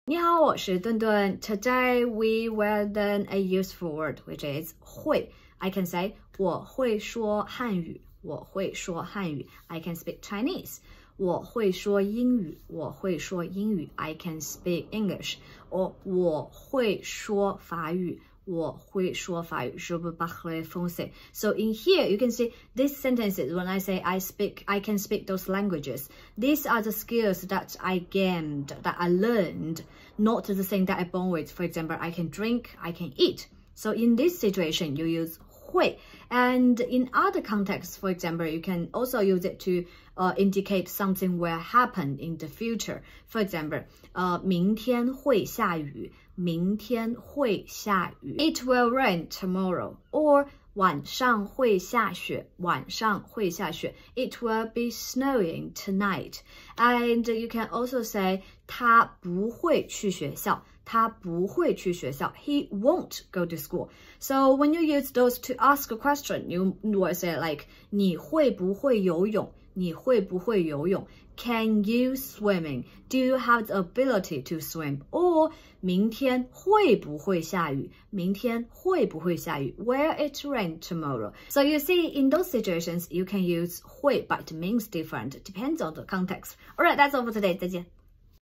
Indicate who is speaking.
Speaker 1: 你好，我是顿顿。Today we will learn a useful word, which is 会。I can say 我会说汉语，我会说汉语。I can speak Chinese. 我会说英语，我会说英语。I can speak English. Or 我会说法语。我会说法语 Je peux parler français. So in here, you can see these sentences. When I say I can speak those languages. These are the skills that I gained, that I learned, not the thing that I born with. For example, I can drink, I can eat. So in this situation, you use 会. And in other contexts, for example, you can also use it to indicate something will happen in the future. For example, 明天会下雨。明天会下雨。It will rain tomorrow. Or 晚上会下雪。晚上会下雪。It will be snowing tonight. And you can also say 他不会去学校。他不会去学校。He won't go to school. So when you use those to ask a question, you will say like 你会不会游泳？你会不会游泳？ Can you swimming? Do you have the ability to swim? Or 明天会不会下雨？明天会不会下雨？ Will it rain tomorrow? So you see, in those situations, you can use 会, but it means different. Depends on the context. Alright, that's all for today. 再见。